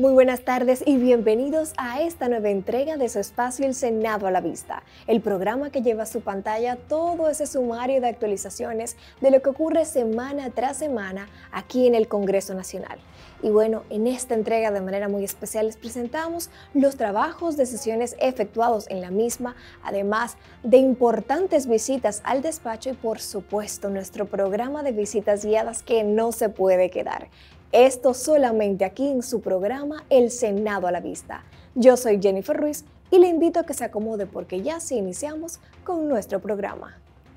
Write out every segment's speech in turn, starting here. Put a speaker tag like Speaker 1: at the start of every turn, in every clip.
Speaker 1: Muy buenas tardes y bienvenidos a esta nueva entrega de su espacio El Senado a la Vista, el programa que lleva a su pantalla todo ese sumario de actualizaciones de lo que ocurre semana tras semana aquí en el Congreso Nacional. Y bueno, en esta entrega de manera muy especial les presentamos los trabajos de sesiones efectuados en la misma, además de importantes visitas al despacho y por supuesto nuestro programa de visitas guiadas que no se puede quedar. Esto solamente aquí en su programa El Senado a la Vista. Yo soy Jennifer Ruiz y le invito a que se acomode porque ya sí iniciamos con nuestro programa.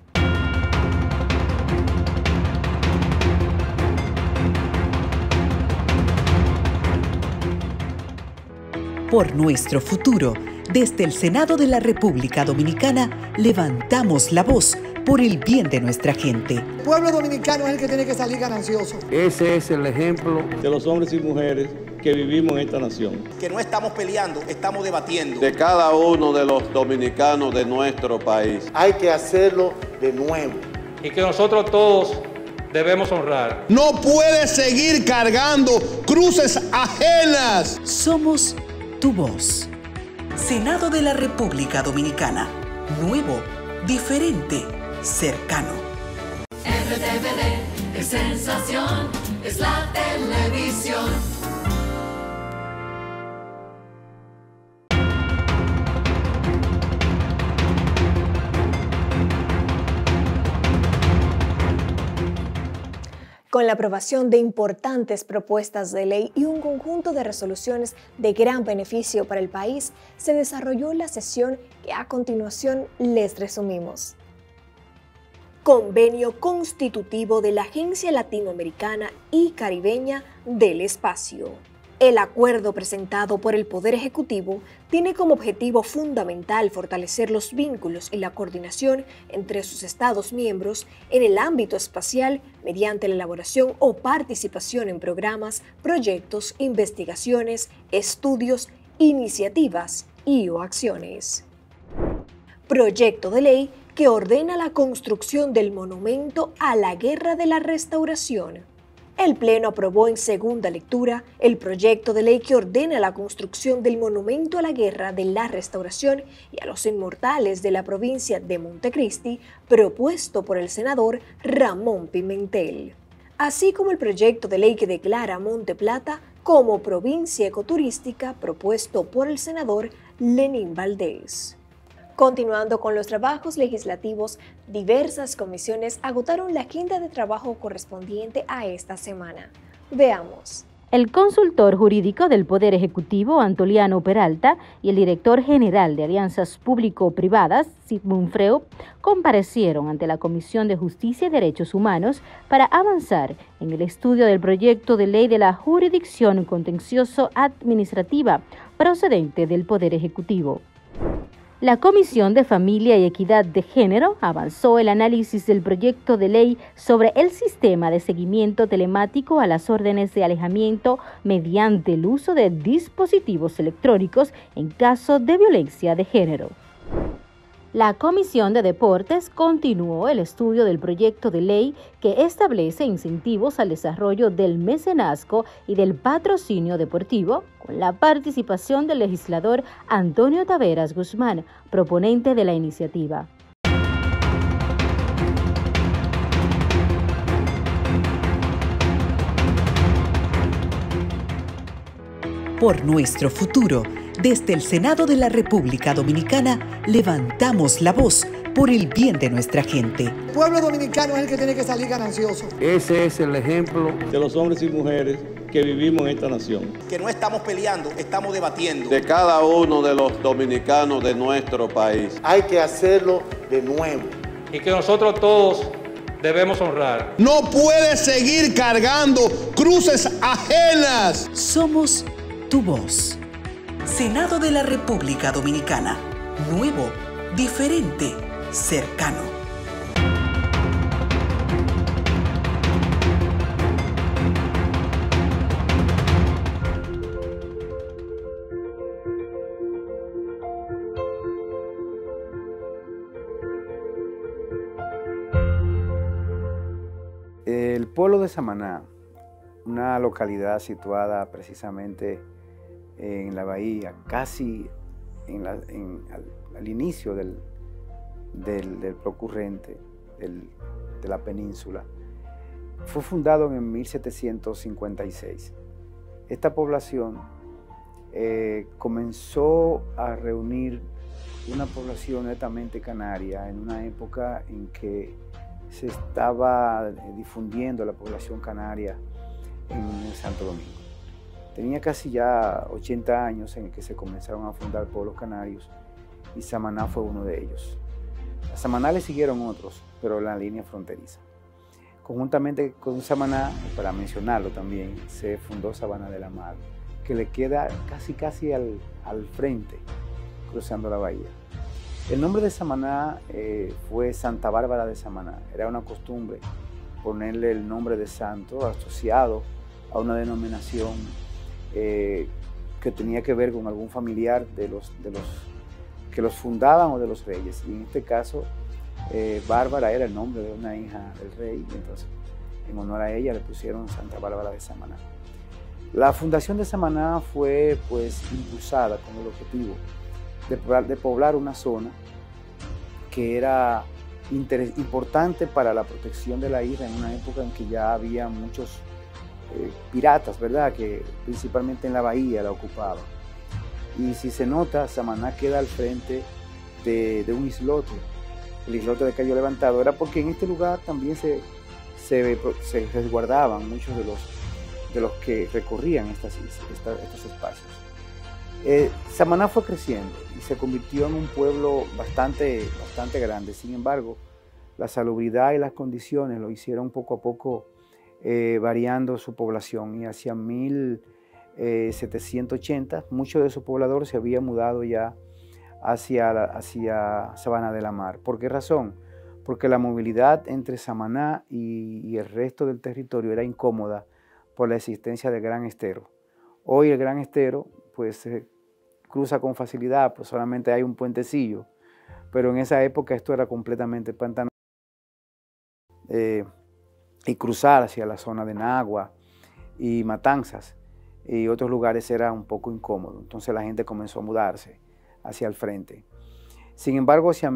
Speaker 2: Por nuestro futuro, desde el Senado de la República Dominicana, levantamos la voz por el bien de nuestra gente.
Speaker 3: El pueblo dominicano es el que tiene que salir ganancioso.
Speaker 4: Ese es el ejemplo
Speaker 5: de los hombres y mujeres que vivimos en esta nación.
Speaker 6: Que no estamos peleando, estamos debatiendo.
Speaker 4: de cada uno de los dominicanos de nuestro país.
Speaker 7: Hay que hacerlo de nuevo.
Speaker 8: Y que nosotros todos debemos honrar.
Speaker 9: No puede seguir cargando cruces ajenas.
Speaker 2: Somos tu voz. Senado de la República Dominicana. Nuevo, diferente, cercano.
Speaker 10: RTVD es sensación, es la televisión.
Speaker 1: Con la aprobación de importantes propuestas de ley y un conjunto de resoluciones de gran beneficio para el país, se desarrolló la sesión que a continuación les resumimos. Convenio constitutivo de la Agencia Latinoamericana y Caribeña del Espacio. El acuerdo presentado por el Poder Ejecutivo tiene como objetivo fundamental fortalecer los vínculos y la coordinación entre sus Estados miembros en el ámbito espacial mediante la elaboración o participación en programas, proyectos, investigaciones, estudios, iniciativas y o acciones. Proyecto de ley que ordena la construcción del monumento a la Guerra de la Restauración. El Pleno aprobó en segunda lectura el proyecto de ley que ordena la construcción del Monumento a la Guerra de la Restauración y a los Inmortales de la provincia de Montecristi, propuesto por el senador Ramón Pimentel, así como el proyecto de ley que declara Monte Plata como provincia ecoturística, propuesto por el senador Lenín Valdés. Continuando con los trabajos legislativos, diversas comisiones agotaron la agenda de trabajo correspondiente a esta semana. Veamos.
Speaker 11: El consultor jurídico del Poder Ejecutivo, Antoliano Peralta, y el director general de Alianzas Público-Privadas, Sigmund Freud, comparecieron ante la Comisión de Justicia y Derechos Humanos para avanzar en el estudio del proyecto de ley de la jurisdicción contencioso administrativa procedente del Poder Ejecutivo. La Comisión de Familia y Equidad de Género avanzó el análisis del proyecto de ley sobre el sistema de seguimiento telemático a las órdenes de alejamiento mediante el uso de dispositivos electrónicos en caso de violencia de género. La Comisión de Deportes continuó el estudio del proyecto de ley que establece incentivos al desarrollo del mecenazgo y del patrocinio deportivo, con la participación del legislador Antonio Taveras Guzmán, proponente de la iniciativa.
Speaker 2: Por nuestro futuro, desde el Senado de la República Dominicana, levantamos la voz por el bien de nuestra gente.
Speaker 3: El pueblo dominicano es el que tiene que salir ganancioso.
Speaker 4: Ese es el ejemplo
Speaker 5: De los hombres y mujeres que vivimos en esta nación.
Speaker 6: Que no estamos peleando, estamos debatiendo.
Speaker 4: de cada uno de los dominicanos de nuestro país.
Speaker 7: Hay que hacerlo de nuevo.
Speaker 8: Y que nosotros todos debemos honrar.
Speaker 9: No puede seguir cargando cruces ajenas.
Speaker 2: Somos tu voz. Senado de la República Dominicana. Nuevo, diferente, cercano.
Speaker 12: El pueblo de Samaná, una localidad situada precisamente en la bahía, casi al inicio del procurrente de la península. Fue fundado en 1756. Esta población comenzó a reunir una población netamente canaria en una época en que se estaba difundiendo la población canaria en Santo Domingo. Tenía casi ya 80 años en que se comenzaron a fundar pueblos canarios y Samaná fue uno de ellos. A Samaná le siguieron otros, pero en la línea fronteriza. Conjuntamente con Samaná, para mencionarlo también, se fundó Sabana de la Mar, que le queda casi al frente, cruzando la bahía. El nombre de Samaná fue Santa Bárbara de Samaná. Era una costumbre ponerle el nombre de santo asociado a una denominación que tenía que ver con algún familiar de los que los fundaban o de los reyes. Y en este caso, Bárbara era el nombre de una hija del rey, y entonces en honor a ella le pusieron Santa Bárbara de Samaná. La fundación de Samaná fue pues impulsada con el objetivo de poblar una zona que era importante para la protección de la isla en una época en que ya había muchos piratas, ¿verdad?, que principalmente en la bahía la ocupaban. Y si se nota, Samaná queda al frente de un islote, el islote de Cayo Levantado. Era porque en este lugar también se resguardaban muchos de los que recorrían estos espacios. Samaná fue creciendo y se convirtió en un pueblo bastante grande. Sin embargo, la salubridad y las condiciones lo hicieron poco a poco variando su población, y hacia 1780 muchos de sus pobladores se habían mudado ya hacia Sabana de la Mar. ¿Por qué razón? Porque la movilidad entre Samaná y el resto del territorio era incómoda por la existencia del Gran Estero. Hoy el Gran Estero pues se cruza con facilidad, pues solamente hay un puentecillo, pero en esa época esto era completamente pantanoso. Y cruzar hacia la zona de Nagua y Matanzas y otros lugares era un poco incómodo. Entonces la gente comenzó a mudarse hacia el frente. Sin embargo, hacia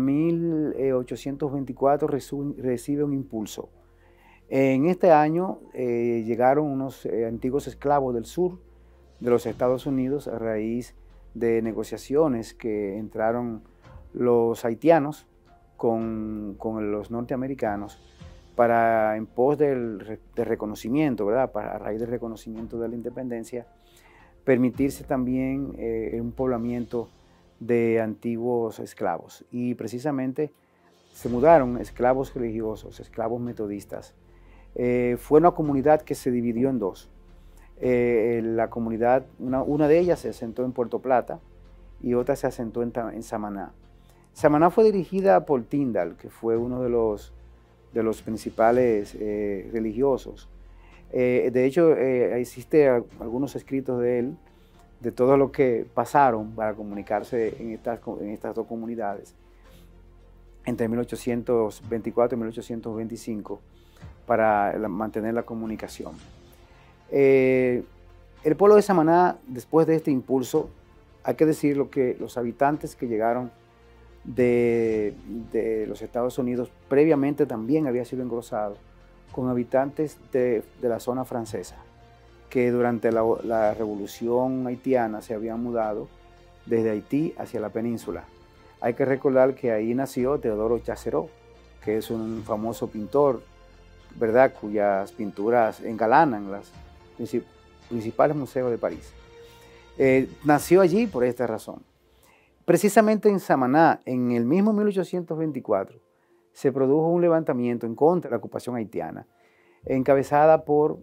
Speaker 12: 1824 recibe un impulso. En este año llegaron unos antiguos esclavos del sur de los Estados Unidos a raíz de negociaciones que entraron los haitianos con los norteamericanos en pos del reconocimiento, ¿verdad?, a raíz del reconocimiento de la independencia, permitirse también un poblamiento de antiguos esclavos. Y precisamente se mudaron esclavos religiosos, esclavos metodistas. Fue una comunidad que se dividió en dos. La comunidad, una de ellas se asentó en Puerto Plata y otra se asentó en Samaná. Samaná fue dirigida por Tyndall, que fue uno de los principales religiosos. De hecho, existen algunos escritos de él, de todo lo que pasaron para comunicarse en estas dos comunidades entre 1824 y 1825 para mantener la comunicación. El pueblo de Samaná, después de este impulso, hay que decirlo que los habitantes que llegaron de los Estados Unidos previamente también había sido engrosado con habitantes de la zona francesa, que durante la Revolución haitiana se habían mudado desde Haití hacia la península. Hay que recordar que ahí nació Teodoro Chasseret, que es un famoso pintor, ¿verdad?, cuyas pinturas engalanan los principales museos de París. Nació allí por esta razón. Precisamente en Samaná, en el mismo 1824, se produjo un levantamiento en contra de la ocupación haitiana, encabezada por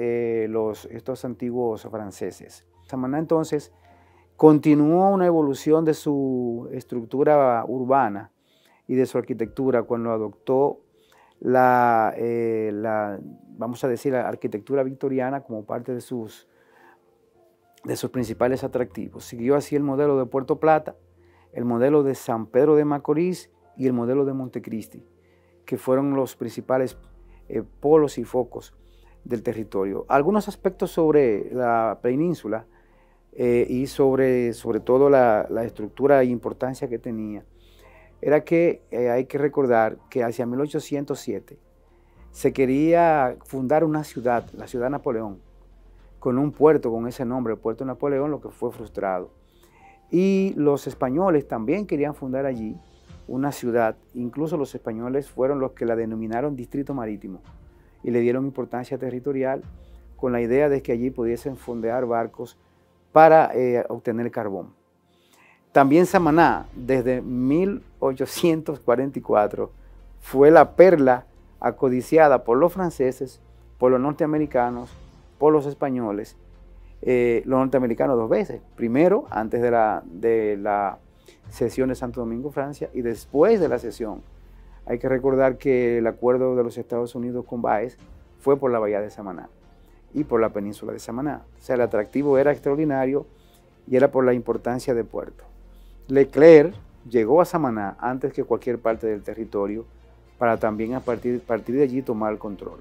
Speaker 12: estos antiguos franceses. Samaná entonces continuó una evolución de su estructura urbana y de su arquitectura cuando adoptó vamos a decir, la arquitectura victoriana como parte de sus principales atractivos. Siguió así el modelo de Puerto Plata, el modelo de San Pedro de Macorís y el modelo de Montecristi, que fueron los principales polos y focos del territorio. Algunos aspectos sobre la península y sobre todo la estructura e importancia que tenía, era que hay que recordar que hacia 1807 se quería fundar una ciudad, la ciudad de Napoleón, con un puerto con ese nombre, el puerto de Napoleón, lo que fue frustrado. Y los españoles también querían fundar allí una ciudad, incluso los españoles fueron los que la denominaron Distrito Marítimo y le dieron importancia territorial con la idea de que allí pudiesen fondear barcos para obtener carbón. También Samaná, desde 1844, fue la perla acodiciada por los franceses, por los norteamericanos, por los españoles, los norteamericanos 2 veces, primero antes de la cesión de Santo Domingo, Francia, y después de la cesión. Hay que recordar que el acuerdo de los Estados Unidos con Báez fue por la bahía de Samaná y por la península de Samaná. O sea, el atractivo era extraordinario y era por la importancia de puerto. Leclerc llegó a Samaná antes que cualquier parte del territorio para también a partir de allí tomar el control.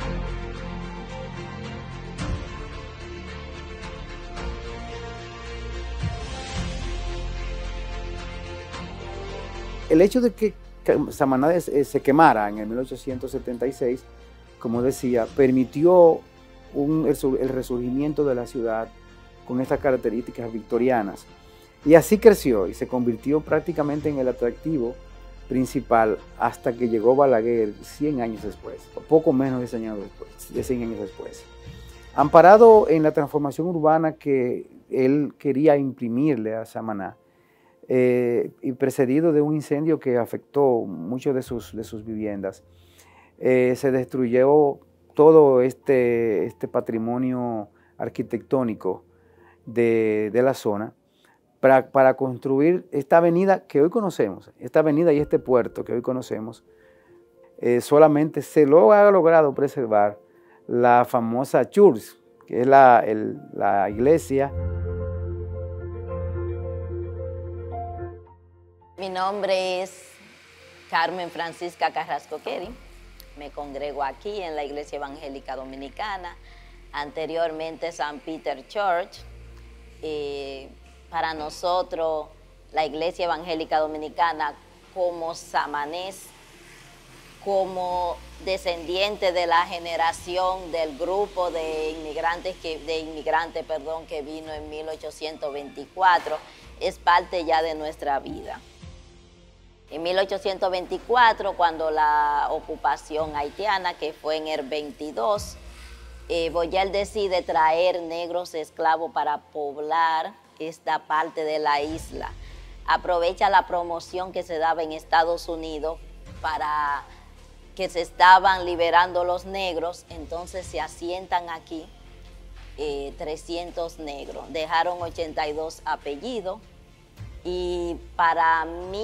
Speaker 12: El hecho de que Samaná se quemara en el 1876, como decía, permitió el resurgimiento de la ciudad con estas características victorianas. Y así creció y se convirtió prácticamente en el atractivo principal hasta que llegó Balaguer 100 años después, o poco menos de 100 años después. Amparado en la transformación urbana que él quería imprimirle a Samaná, y precedido de un incendio que afectó muchas de sus viviendas, se destruyó todo este patrimonio arquitectónico de la zona para construir esta avenida que hoy conocemos, esta avenida y este puerto que hoy conocemos. Solamente se lo ha logrado preservar la famosa Church, que es la iglesia.
Speaker 13: Mi nombre es Carmen Francisca Carrasco Keri. Me congrego aquí en la Iglesia Evangélica Dominicana, anteriormente St. Peter Church. Para nosotros, la Iglesia Evangélica Dominicana, como samanés, como descendiente de la generación del grupo de inmigrantes que vino en 1824, es parte ya de nuestra vida. En 1824, cuando la ocupación haitiana, que fue en el 22, Boyel decide traer negros esclavos para poblar esta parte de la isla. Aprovecha la promoción que se daba en Estados Unidos para que se estaban liberando los negros, entonces se asientan aquí 300 negros. Dejaron 82 apellidos. Y para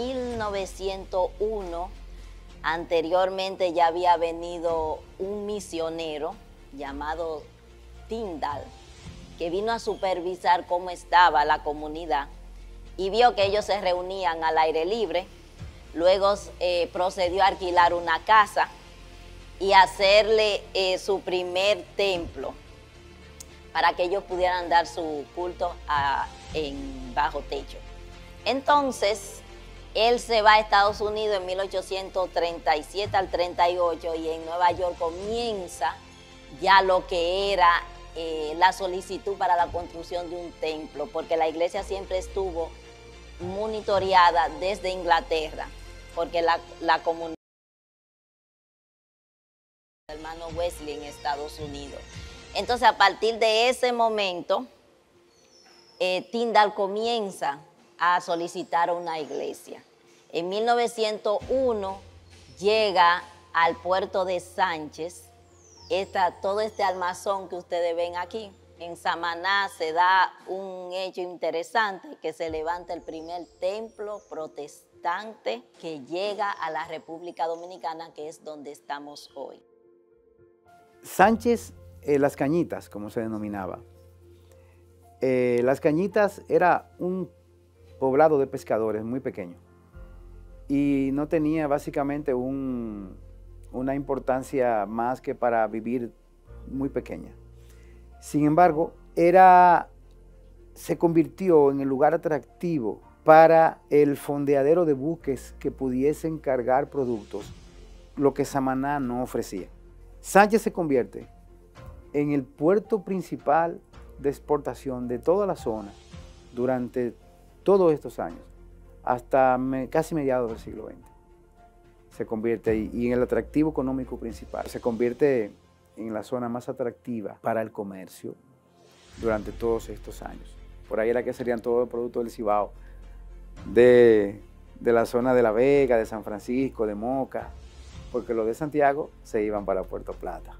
Speaker 13: 1901, anteriormente ya había venido un misionero llamado Tyndall, que vino a supervisar cómo estaba la comunidad y vio que ellos se reunían al aire libre. Luego procedió a alquilar una casa y hacerle su primer templo para que ellos pudieran dar su culto en bajo techo. Entonces, él se va a Estados Unidos en 1837 al 38 y en Nueva York comienza ya lo que era la solicitud para la construcción de un templo, porque la iglesia siempre estuvo monitoreada desde Inglaterra, porque la comunidad del hermano Wesley en Estados Unidos. Entonces, a partir de ese momento, Tyndall comienza a solicitar una iglesia. En 1901 llega al puerto de Sánchez, todo este almazón que ustedes ven aquí. En Samaná se da un hecho interesante, que se levanta el primer templo protestante que llega a la República Dominicana, que es donde estamos hoy.
Speaker 12: Sánchez, Las Cañitas, como se denominaba. Las Cañitas era un poblado de pescadores muy pequeño y no tenía básicamente una importancia más que para vivir muy pequeña. Sin embargo, era se convirtió en el lugar atractivo para el fondeadero de buques que pudiesen cargar productos, lo que Samaná no ofrecía. Sánchez se convierte en el puerto principal de exportación de toda la zona durante todos estos años, hasta casi mediados del siglo XX. Se convierte ahí, y en el atractivo económico principal. Se convierte en la zona más atractiva para el comercio durante todos estos años. Por ahí era que serían todos los productos del Cibao, de la zona de La Vega, de San Francisco, de Moca, porque los de Santiago se iban para Puerto Plata.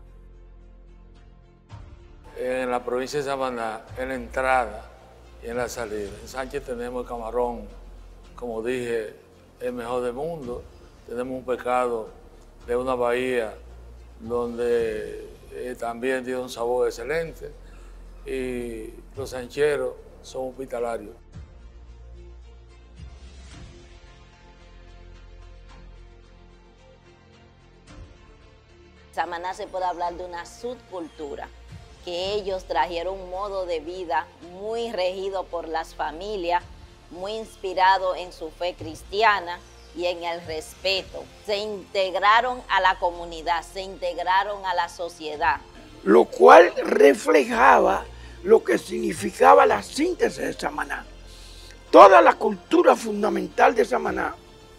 Speaker 14: En la provincia de Samaná, en la entrada y en la salida. En Sánchez tenemos el camarón, como dije, el mejor del mundo. Tenemos un pescado de una bahía donde también tiene un sabor excelente, y los sancheros son hospitalarios.
Speaker 13: Samaná se puede hablar de una subcultura, que ellos trajeron un modo de vida muy regido por las familias, muy inspirado en su fe cristiana y en el respeto. Se integraron a la comunidad, se integraron a la sociedad.
Speaker 15: Lo cual reflejaba lo que significaba la síntesis de Samaná. Toda la cultura fundamental de Samaná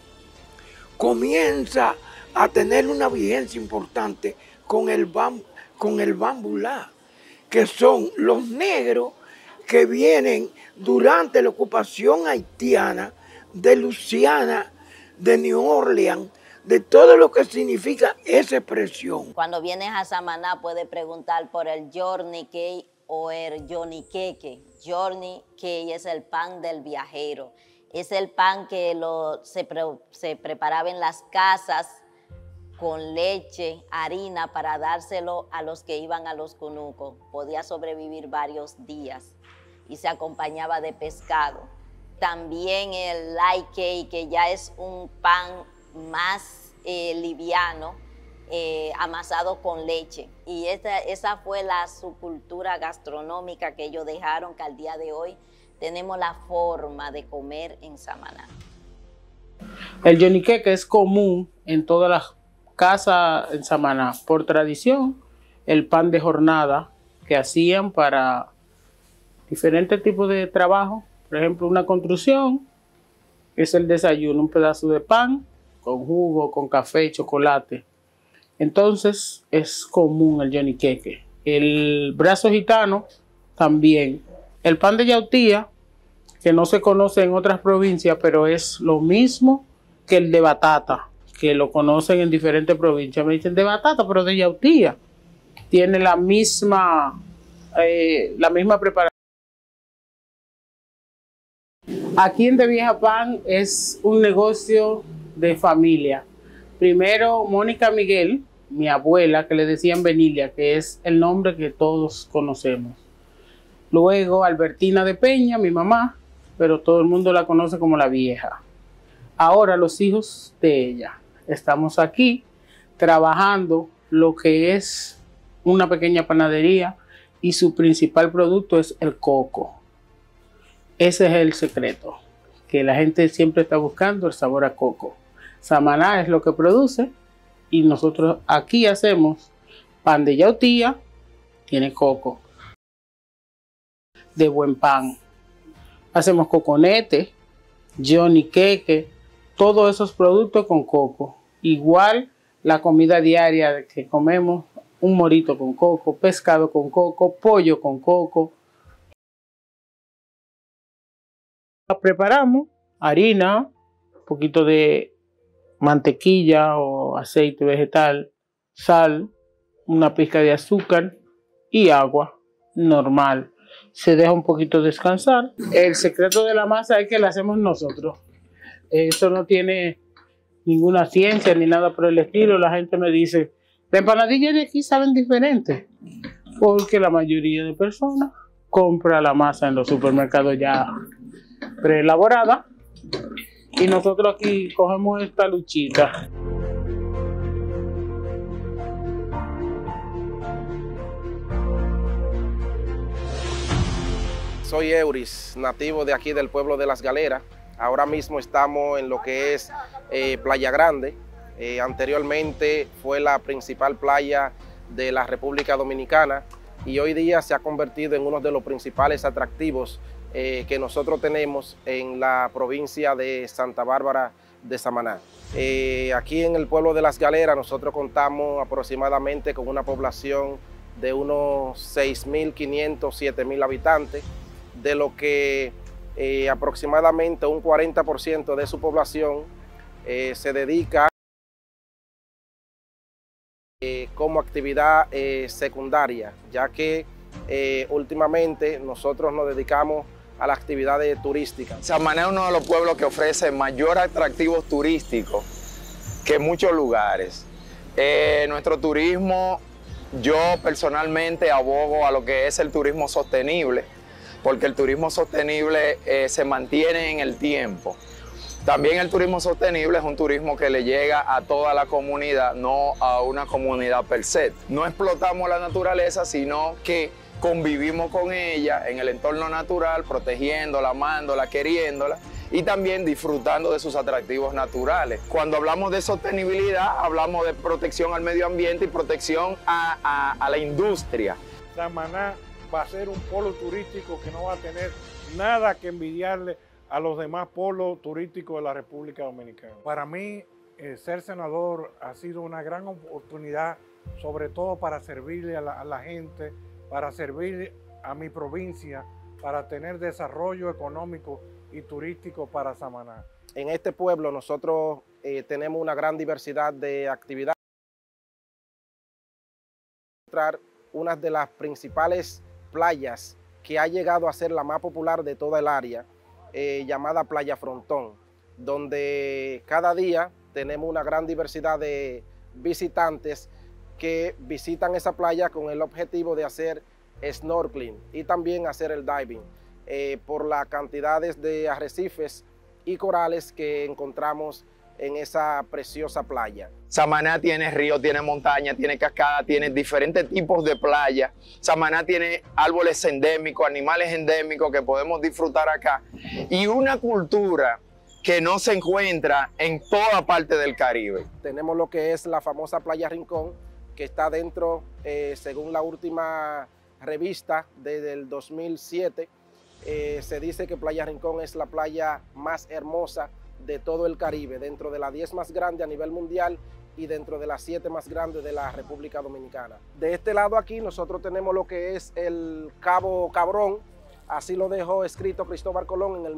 Speaker 15: comienza a tener una vigencia importante con el bambulá, que son los negros que vienen durante la ocupación haitiana de Luisiana, de New Orleans, de todo lo que significa esa expresión.
Speaker 13: Cuando vienes a Samaná puedes preguntar por el yorniquey o el yoniqueque. Yorniquey es el pan del viajero. Es el pan que se preparaba en las casas con leche, harina, para dárselo a los que iban a los cunucos. Podía sobrevivir varios días y se acompañaba de pescado. También el laikei, que ya es un pan más liviano, amasado con leche. Y esa fue la subcultura gastronómica que ellos dejaron, que al día de hoy tenemos la forma de comer en Samaná.
Speaker 16: El yoniqueque es común en todas las casas en Samaná. Por tradición, el pan de jornada que hacían para diferentes tipos de trabajo. Por ejemplo, una construcción es el desayuno, un pedazo de pan con jugo, con café, chocolate. Entonces es común el yoniqueque. El brazo gitano también. El pan de yautía, que no se conoce en otras provincias, pero es lo mismo que el de batata, que lo conocen en diferentes provincias. Me dicen de batata, pero de yautía. Tiene la misma preparación. Aquí en De Vieja Pan es un negocio de familia. Primero, Mónica Miguel, mi abuela, que le decían Benilia, que es el nombre que todos conocemos. Luego, Albertina de Peña, mi mamá, pero todo el mundo la conoce como la Vieja. Ahora, los hijos de ella. Estamos aquí trabajando lo que es una pequeña panadería y su principal producto es el coco. Ese es el secreto, que la gente siempre está buscando el sabor a coco. Samaná es lo que produce y nosotros aquí hacemos pan de yautía, tiene coco, de buen pan. Hacemos coconete, yoniqueque, todos esos productos con coco. Igual la comida diaria que comemos, un morito con coco, pescado con coco, pollo con coco. La preparamos, harina, un poquito de mantequilla o aceite vegetal, sal, una pizca de azúcar y agua normal. Se deja un poquito descansar. El secreto de la masa es que la hacemos nosotros. Eso no tiene ninguna ciencia ni nada por el estilo. La gente me dice, las empanadillas de aquí saben diferente, porque la mayoría de personas compra la masa en los supermercados ya preelaborada y nosotros aquí cogemos esta luchita.
Speaker 17: Soy Euris, nativo de aquí del pueblo de Las Galeras. Ahora mismo estamos en lo que es Playa Grande. Anteriormente fue la principal playa de la República Dominicana y hoy día se ha convertido en uno de los principales atractivos que nosotros tenemos en la provincia de Santa Bárbara de Samaná. Aquí en el pueblo de Las Galeras nosotros contamos aproximadamente con una población de unos 6.500, 7.000 habitantes, de lo que aproximadamente un 40% de su población se dedica como actividad secundaria, ya que últimamente nosotros nos dedicamos a las actividades turísticas.
Speaker 18: Samaná es uno de los pueblos que ofrece mayor atractivo turístico que muchos lugares. Nuestro turismo, yo personalmente abogo a lo que es el turismo sostenible, porque el turismo sostenible se mantiene en el tiempo. También el turismo sostenible es un turismo que le llega a toda la comunidad, no a una comunidad per se. No explotamos la naturaleza, sino que convivimos con ella en el entorno natural, protegiéndola, amándola, queriéndola y también disfrutando de sus atractivos naturales. Cuando hablamos de sostenibilidad, hablamos de protección al medio ambiente y protección a la industria.
Speaker 19: Samaná va a ser un polo turístico que no va a tener nada que envidiarle a los demás polos turísticos de la República Dominicana. Para mí, ser senador ha sido una gran oportunidad, sobre todo para servirle a la gente, para servir a mi provincia, para tener desarrollo económico y turístico para Samaná.
Speaker 17: En este pueblo nosotros tenemos una gran diversidad de actividades. Una de las principales playas que ha llegado a ser la más popular de toda el área, llamada Playa Frontón, donde cada día tenemos una gran diversidad de visitantes que visitan esa playa con el objetivo de hacer snorkeling y también hacer el diving, por las cantidades de arrecifes y corales que encontramos en esa preciosa playa.
Speaker 18: Samaná tiene río, tiene montaña, tiene cascada, tiene diferentes tipos de playa. Samaná tiene árboles endémicos, animales endémicos que podemos disfrutar acá y una cultura que no se encuentra en toda parte del Caribe.
Speaker 17: Tenemos lo que es la famosa Playa Rincón, que está dentro, según la última revista desde el 2007, se dice que Playa Rincón es la playa más hermosa de todo el Caribe, dentro de las 10 más grandes a nivel mundial y dentro de las 7 más grandes de la República Dominicana. De este lado aquí nosotros tenemos lo que es el Cabo Cabrón, así lo dejó escrito Cristóbal Colón en el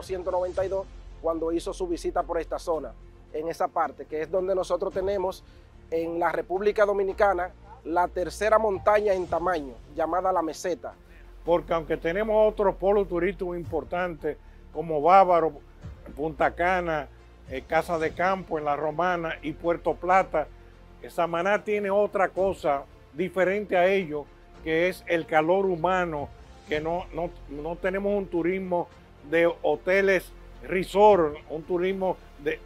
Speaker 17: 1492 cuando hizo su visita por esta zona, en esa parte, que es donde nosotros tenemos en la República Dominicana la tercera montaña en tamaño, llamada La Meseta.
Speaker 19: Porque aunque tenemos otros polos turísticos importantes como Bávaro, Punta Cana, Casa de Campo en La Romana y Puerto Plata, Samaná tiene otra cosa diferente a ello, que es el calor humano, que no tenemos un turismo de hoteles resort, un turismo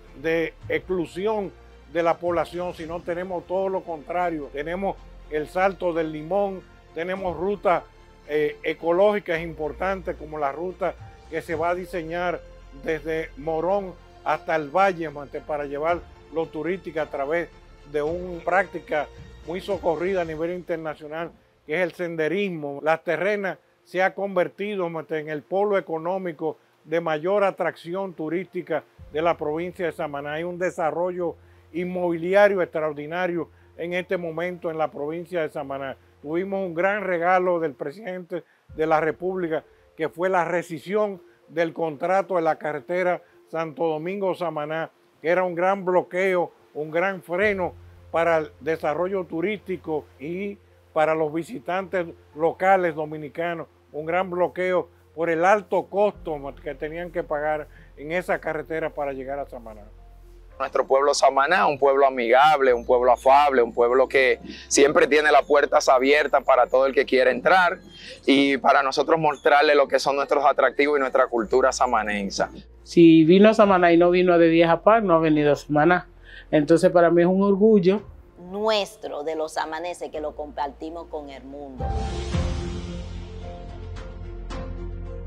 Speaker 19: de exclusión de la población, sino tenemos todo lo contrario. Tenemos el Salto del Limón, tenemos rutas ecológicas importantes como la ruta que se va a diseñar desde Morón hasta el Valle para llevar los turísticos a través de una práctica muy socorrida a nivel internacional, que es el senderismo. Las Terrenas se ha convertido en el polo económico de mayor atracción turística de la provincia de Samaná. Hay un desarrollo inmobiliario extraordinario en este momento en la provincia de Samaná. Tuvimos un gran regalo del presidente de la República, que fue la rescisión del contrato de la carretera Santo Domingo-Samaná, que era un gran bloqueo, un gran freno para el desarrollo turístico y para los visitantes locales dominicanos, un gran bloqueo por el alto costo que tenían que pagar en esa carretera para llegar a Samaná.
Speaker 18: Nuestro pueblo Samaná, un pueblo amigable, un pueblo afable, un pueblo que siempre tiene las puertas abiertas para todo el que quiera entrar y para nosotros mostrarle lo que son nuestros atractivos y nuestra cultura samanense.
Speaker 16: Si vino a Samaná y no vino de Vieja-Paz, no ha venido a Samaná. Entonces para mí es un orgullo
Speaker 13: nuestro de los samaneses que lo compartimos con el mundo.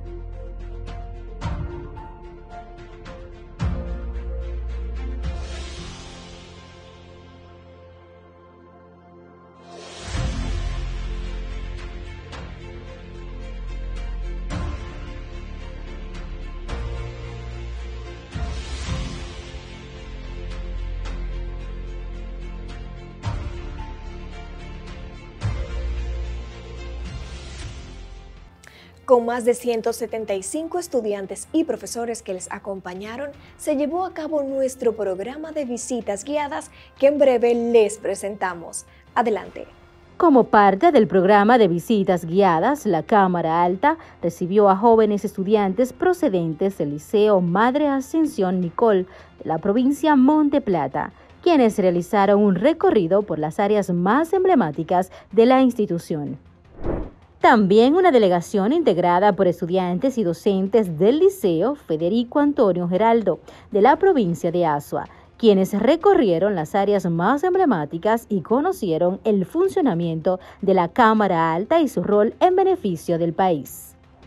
Speaker 1: Con más de 175 estudiantes y profesores que les acompañaron, se llevó a cabo nuestro programa de visitas guiadas que en breve les presentamos. Adelante.
Speaker 11: Como parte del programa de visitas guiadas, la Cámara Alta recibió a jóvenes estudiantes procedentes del Liceo Madre Ascensión Nicol de la provincia Monte Plata, quienes realizaron un recorrido por las áreas más emblemáticas de la institución. También una delegación integrada por estudiantes y docentes del Liceo Federico Antonio Geraldo de la provincia de Azua, quienes recorrieron las áreas más emblemáticas y conocieron el funcionamiento de la Cámara Alta y su rol en beneficio del país.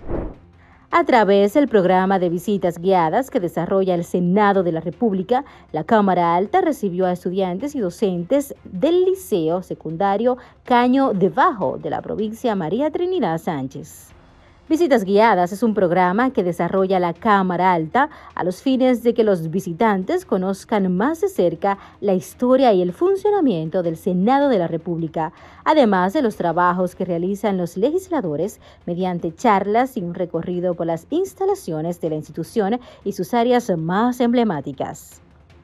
Speaker 11: A través del programa de visitas guiadas que desarrolla el Senado de la República, la Cámara Alta recibió a estudiantes y docentes del Liceo Secundario Caño de Bajo de la provincia María Trinidad Sánchez. Visitas Guiadas es un programa que desarrolla la Cámara Alta a los fines de que los visitantes conozcan más de cerca la historia y el funcionamiento del Senado de la República, además de los trabajos que realizan los legisladores mediante charlas y un recorrido por las instalaciones de la institución y sus áreas más emblemáticas.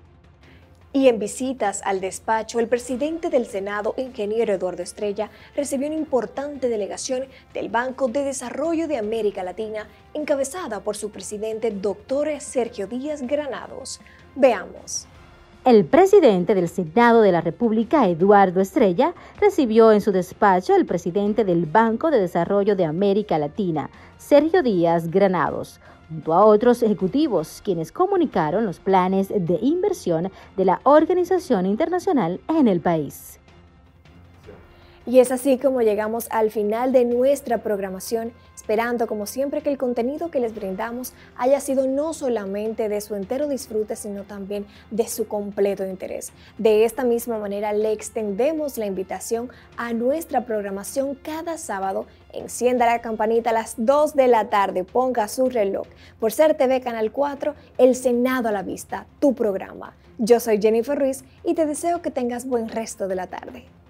Speaker 1: Y en visitas al despacho, el presidente del Senado, ingeniero Eduardo Estrella, recibió una importante delegación del Banco de Desarrollo de América Latina, encabezada por su presidente, doctor Sergio Díaz Granados. Veamos.
Speaker 11: El presidente del Senado de la República, Eduardo Estrella, recibió en su despacho al presidente del Banco de Desarrollo de América Latina, Sergio Díaz Granados, junto a otros ejecutivos, quienes comunicaron los planes de inversión de la organización internacional en el país.
Speaker 1: Y es así como llegamos al final de nuestra programación, esperando como siempre que el contenido que les brindamos haya sido no solamente de su entero disfrute, sino también de su completo interés. De esta misma manera le extendemos la invitación a nuestra programación cada sábado. Encienda la campanita a las 2 de la tarde, ponga su reloj. Por Ser TV Canal 4, El Senado a la Vista, tu programa. Yo soy Jennifer Ruiz y te deseo que tengas buen resto de la tarde.